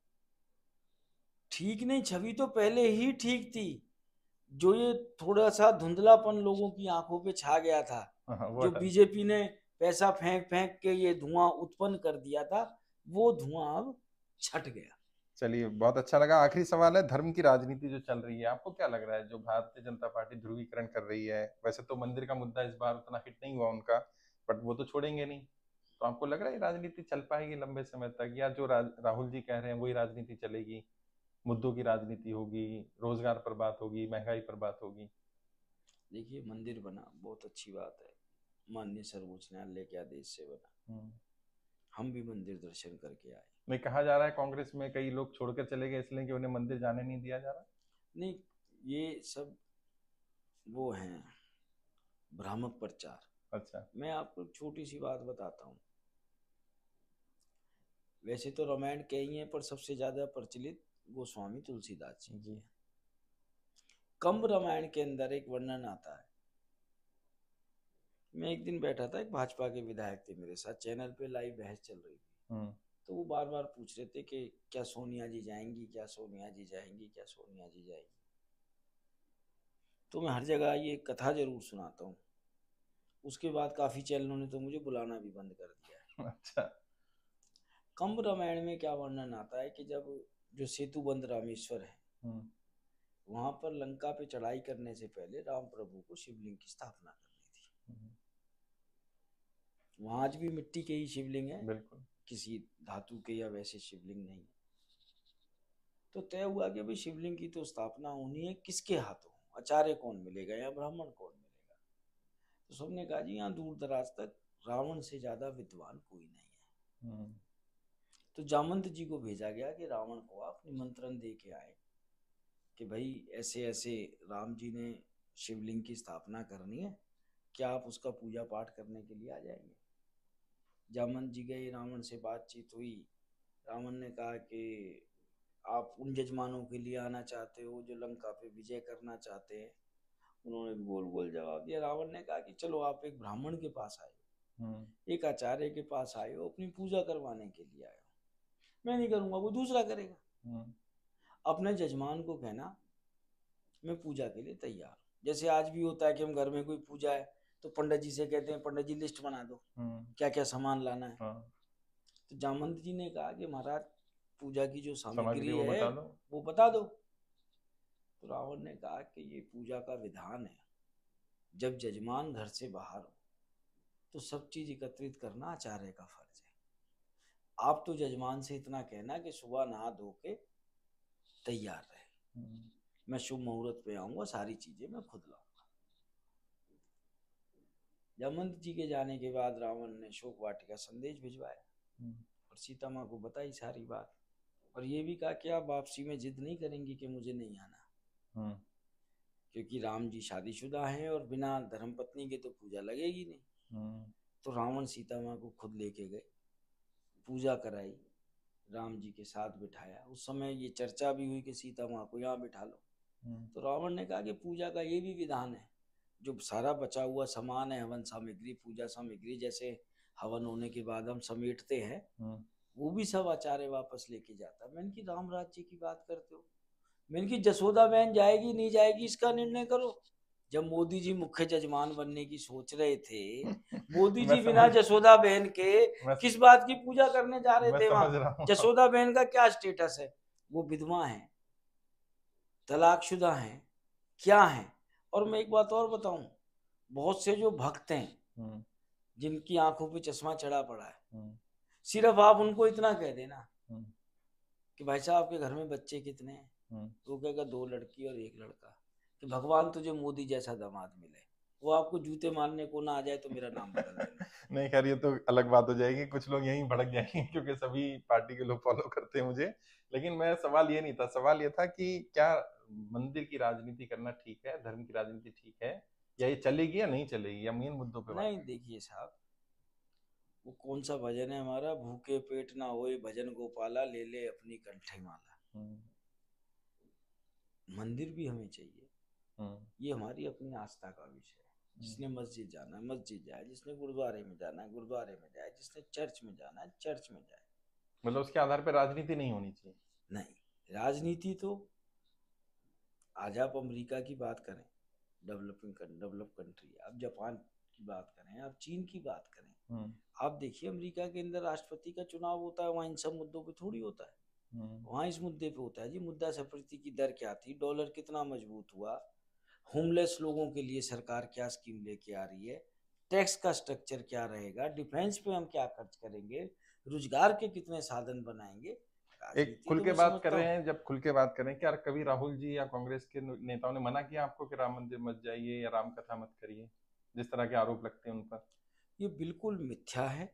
ठीक नहीं, छवि तो पहले ही ठीक थी। जो ये थोड़ा सा धुंधलापन लोगों की आंखों पे छा गया था, वो जो बीजेपी ने पैसा फेंक फेंक के ये धुआं उत्पन्न कर दिया था, वो धुआं अब छट गया। चलिए, बहुत अच्छा लगा। आखिरी सवाल है, धर्म की राजनीति जो चल रही है, आपको क्या लग रहा है जो भारतीय जनता पार्टी ध्रुवीकरण कर रही है? वैसे तो मंदिर का मुद्दा इस बार उतना हिट नहीं हुआ उनका, बट वो तो छोड़ेंगे नहीं। तो आपको लग रहा है ये राजनीति चल पाएगी लंबे समय तक, या जो राहुल जी कह रहे हैं वही राजनीति चलेगी? मुद्दों की राजनीति होगी, रोजगार पर बात होगी, महंगाई पर बात होगी। देखिए मंदिर बना बहुत अच्छी बात है, माननीय सर्वोच्च न्यायालय के आदेश से बना, हम भी मंदिर दर्शन करके आए। नहीं, कहा जा रहा है कांग्रेस में कई लोग छोड़कर चले गए इसलिए कि उन्हें मंदिर जाने नहीं दिया जा रहा। नहीं, ये सब वो हैं भ्रामक प्रचार। अच्छा। मैं आपको छोटी सी बात बताता हूँ। वैसे तो रामायण कई हैं पर सबसे ज्यादा प्रचलित गोस्वामी तुलसीदास जी की है। कंब रामायण के अंदर एक वर्णन आता है। मैं एक दिन बैठा था, एक भाजपा के विधायक थे मेरे साथ, चैनल पे लाइव बहस चल रही थी। तो वो बार बार पूछ रहे थे कि क्या सोनिया जी जाएंगी, क्या सोनिया जी जाएंगी, क्या सोनिया जी जाएंगी। तो मैं हर जगह ये कथा जरूर सुनाता हूँ। उसके बाद काफी चैनलों ने तो मुझे बुलाना भी बंद कर दिया है। अच्छा। कंब रामायण में क्या वर्णन आता है कि जब जो सेतुबंध रामेश्वर है, वहां पर लंका पे चढ़ाई करने से पहले राम प्रभु को शिवलिंग की स्थापना करनी थी। वहां आज भी मिट्टी के ही शिवलिंग है, बिल्कुल। किसी धातु के या वैसे शिवलिंग नहीं। तो तय हुआ कि भाई शिवलिंग की तो स्थापना होनी है, किसके हाथों, आचार्य कौन मिलेगा या ब्राह्मण कौन मिलेगा। तो सबने कहा जी यहाँ दूर दराज तक रावण से ज्यादा विद्वान कोई नहीं है। तो जामंत जी को भेजा गया कि रावण को आप निमंत्रण दे के आए कि भाई ऐसे ऐसे राम जी ने शिवलिंग की स्थापना करनी है, क्या आप उसका पूजा पाठ करने के लिए आ जाएंगे? जामन जी गए, रावण से बातचीत हुई। रावण ने कहा कि आप उन जजमानों के लिए आना चाहते हो जो लंका पे विजय करना चाहते हैं? उन्होंने भी गोल गोल जवाब दिया। रावण ने कहा कि चलो आप एक ब्राह्मण के पास आए हो, एक आचार्य के पास आए हो, अपनी पूजा करवाने के लिए आए हो, मैं नहीं करूंगा, वो दूसरा करेगा। अपने जजमान को कहना मैं पूजा के लिए तैयार हूँ। जैसे आज भी होता है कि हम घर में कोई पूजा है तो पंडित जी से कहते हैं पंडित जी लिस्ट बना दो, क्या क्या सामान लाना है। तो जामवंत जी ने कहा कि महाराज पूजा की जो सामग्री है वो बता दो। तो रावण ने कहा कि ये पूजा का विधान है, जब जजमान घर से बाहर हो तो सब चीज एकत्रित करना आचार्य का फर्ज है। आप तो जजमान से इतना कहना कि सुबह नहा धो के तैयार रहे, मैं शुभ मुहूर्त पे आऊंगा, सारी चीजें मैं खुद लाऊंगा। जामवंत जी के जाने के बाद रावण ने शोक वाटिका संदेश भिजवाया और सीता माँ को बताई सारी बात, और ये भी कहा कि आप वापसी में जिद नहीं करेंगी कि मुझे नहीं आना, क्योंकि राम जी शादीशुदा हैं और बिना धर्मपत्नी के तो पूजा लगेगी नहीं। तो रावण सीता माँ को खुद लेके गए, पूजा कराई, राम जी के साथ बिठाया। उस समय ये चर्चा भी हुई कि सीता माँ को यहाँ बिठा लो। तो रावण ने कहा कि पूजा का ये भी विधान है, जो सारा बचा हुआ सामान है, हवन सामग्री, पूजा सामग्री, जैसे हवन होने के बाद हम समेटते हैं, वो भी सब आचार्य वापस लेके जाता। मैंने कि राम राज्य की बात करते हो, मैंने कि जसोदा बहन जाएगी नहीं जाएगी इसका निर्णय करो। जब मोदी जी मुख्य जजमान बनने की सोच रहे थे, मोदी जी बिना जसोदा बहन के किस बात की पूजा करने जा रहे थे वहां? जसोदा बहन का क्या स्टेटस है? वो विधवा है, तलाकशुदा है, क्या है? और मैं एक बात और बताऊं, बहुत से जो भक्त हैं जिनकी आंखों पे चश्मा चढ़ा पड़ा है, सिर्फ आप उनको इतना कह देना कि भाई साहब आपके घर में बच्चे कितने हैं? वो कहेगा 2 लड़की और 1 लड़का। कि भगवान तुझे मोदी जैसा दामाद मिले, वो आपको जूते मारने को ना आ जाए तो मेरा नाम बदल देना। नहीं खैर, ये तो अलग बात हो जाएगी, कुछ लोग यहीं भड़क जाएंगे क्योंकि सभी पार्टी के लोग फॉलो करते हैं मुझे। लेकिन मैं सवाल ये नहीं था, सवाल ये था कि क्या मंदिर की राजनीति करना ठीक है, धर्म की राजनीति ठीक है, या ये चलेगी या नहीं चलेगी, या मेन मुद्दों पे बात? नहीं देखिए साहब, वो कौन सा भजन है हमारा, भूखे पेट ना होए भजन गोपाला, ले ले अपनी कंठे माला। मंदिर भी हमें चाहिए, ये हमारी अपनी आस्था का विषय है। जिसने मस्जिद जाना है मस्जिद जाए, जिसने गुरुद्वारे में जाना है गुरुद्वारे में जाए, जिसने चर्च में जाना है चर्च में जाए। मतलब उसके आधार पर राजनीति नहीं होनी चाहिए? नहीं, राजनीति तो आज आप अमेरिका की बात करें, डेवलप कंट्री, आप जापान की बात करें, आप चीन की बात करें, आप देखिए अमेरिका के अंदर राष्ट्रपति का चुनाव होता है, वहाँ इन सब मुद्दों पे थोड़ी होता है। वहाँ इस मुद्दे पे होता है जी, मुद्दा सफलता की दर क्या थी, डॉलर कितना मजबूत हुआ, होमलेस लोगों के लिए सरकार क्या स्कीम लेके आ रही है, टैक्स का स्ट्रक्चर क्या रहेगा, डिफेंस पे हम क्या खर्च करेंगे, रोजगार के कितने साधन बनाएंगे। एक खुल के बात कर रहे हैं, जब खुल के बात करें, क्या कभी राहुल जी या कांग्रेस के नेताओं ने मना किया आपको कि राम मंदिर मत जाइए या राम कथा मत करिए, जिस तरह के आरोप लगते हैं उन पर? ये बिल्कुल मिथ्या है।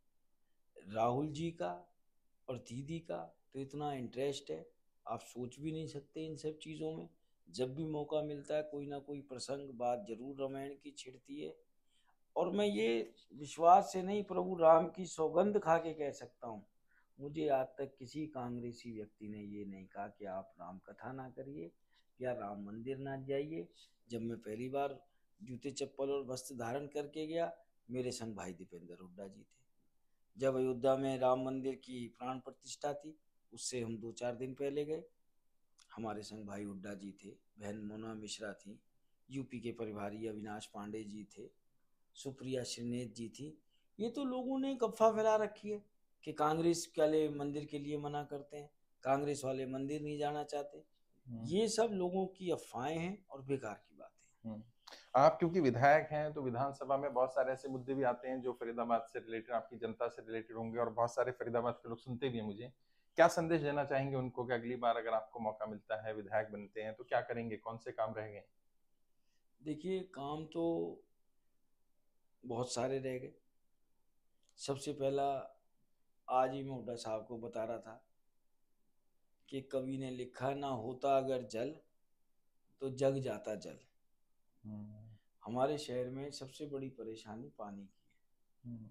राहुल जी का और दीदी का तो इतना इंटरेस्ट है, आप सोच भी नहीं सकते इन सब चीज़ों में। जब भी मौका मिलता है कोई ना कोई प्रसंग बात जरूर रामायण की छिड़ती है। और मैं ये विश्वास से नहीं, प्रभु राम की सौगंध खा के कह सकता हूँ, मुझे आज तक किसी कांग्रेसी व्यक्ति ने ये नहीं कहा कि आप राम कथा ना करिए या राम मंदिर ना जाइए। जब मैं पहली बार जूते चप्पल और वस्त्र धारण करके गया, मेरे संग भाई दीपेंद्र हुड्डा जी थे। जब अयोध्या में राम मंदिर की प्राण प्रतिष्ठा थी, उससे हम 2-4 दिन पहले गए, हमारे संग भाई हुड्डा जी थे, बहन मोना मिश्रा थी, यूपी के प्रभारी अविनाश पांडे जी थे, सुप्रिया श्रीनेत जी थी। ये तो लोगों ने एक अफवाह फैला रखी है कि कांग्रेस वाले मंदिर के लिए मना करते हैं, कांग्रेस वाले मंदिर नहीं जाना चाहते। ये सब लोगों की अफवाहें हैं और बेकार की बातें हैं। आप क्योंकि विधायक हैं तो विधानसभा में बहुत सारे ऐसे मुद्दे भी आते हैं जो फरीदाबाद से रिलेटेड, आपकी जनता से रिलेटेड होंगे, और बहुत सारे फरीदाबाद के लोग सुनते भी हैं मुझे। क्या संदेश देना चाहेंगे उनको कि अगली बार अगर आपको मौका मिलता है, विधायक बनते हैं, तो क्या करेंगे, कौन से काम रह गए? देखिए काम तो बहुत सारे रह गए। सबसे पहला, आज ही मैं हुड्डा साहब को बता रहा था कि कवि ने लिखा, ना होता अगर जल तो जग जाता जल। हम्म, हमारे शहर में सबसे बड़ी परेशानी पानी की हम्म,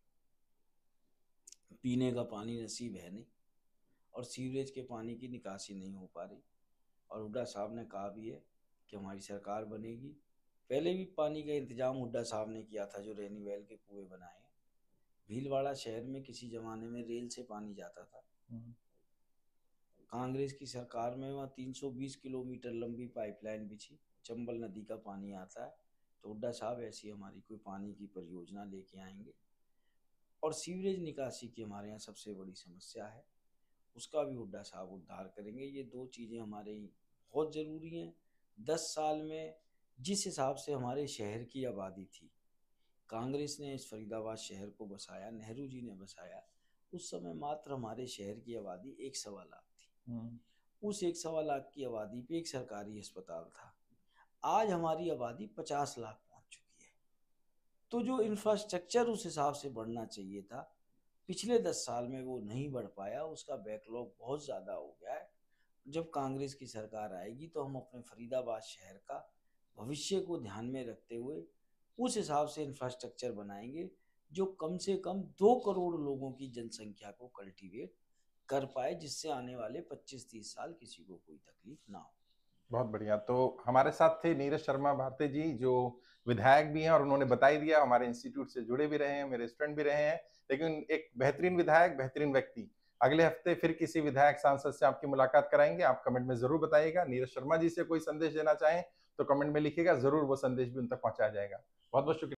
है। पीने का पानी नसीब है नहीं और सीवरेज के पानी की निकासी नहीं हो पा रही। और हुड्डा साहब ने कहा भी है कि हमारी सरकार बनेगी। पहले भी पानी का इंतजाम हुड्डा साहब ने किया था, जो रेनीवेल के कुएं बनाए हैं। भीलवाड़ा शहर में किसी जमाने में रेल से पानी जाता था। हम्म, कांग्रेस की सरकार में वहाँ 320 किलोमीटर लंबी पाइपलाइन बिछी, चंबल नदी का पानी आता है। तो हुड्डा साहब ऐसी हमारी कोई पानी की परियोजना लेके आएंगे। और सीवरेज निकासी की हमारे यहाँ सबसे बड़ी समस्या है, उसका भी हुड्डा साहब उद्धार करेंगे। ये दो चीज़ें हमारे ही बहुत ज़रूरी हैं। 10 साल में जिस हिसाब से हमारे शहर की आबादी थी, कांग्रेस ने इस फरीदाबाद शहर को बसाया, नेहरू जी ने बसाया, उस समय मात्र हमारे शहर की आबादी 1.25 लाख थी। हम्म, उस 1.25 लाख की आबादी पे एक सरकारी अस्पताल था। आज हमारी आबादी 50 लाख पहुंच चुकी है। तो जो इंफ्रास्ट्रक्चर उस हिसाब से बढ़ना चाहिए था, पिछले 10 साल में वो नहीं बढ़ पाया। उसका बैकलॉग बहुत ज़्यादा हो गया है। जब कांग्रेस की सरकार आएगी तो हम अपने फरीदाबाद शहर का भविष्य को ध्यान में रखते हुए उस हिसाब से इंफ्रास्ट्रक्चर बनाएंगे, जो कम से कम 2 करोड़ लोगों की जनसंख्या को कल्टीवेट कर पाए, जिससे आने वाले 25-30 साल किसी को कोई तकलीफ ना हो। बहुत बढ़िया। तो हमारे साथ थे नीरज शर्मा भारती जी, जो विधायक भी हैं और उन्होंने बता ही दिया, हमारे इंस्टीट्यूट से जुड़े भी रहे हैं, मेरे स्टूडेंट भी रहे हैं। लेकिन एक बेहतरीन विधायक, बेहतरीन व्यक्ति। अगले हफ्ते फिर किसी विधायक सांसद से आपकी मुलाकात कराएंगे। आप कमेंट में जरूर बताइएगा। नीरज शर्मा जी से कोई संदेश देना चाहें तो कमेंट में लिखिएगा, जरूर वो संदेश भी उन तक पहुंचाया जाएगा। बहुत बहुत शुक्रिया।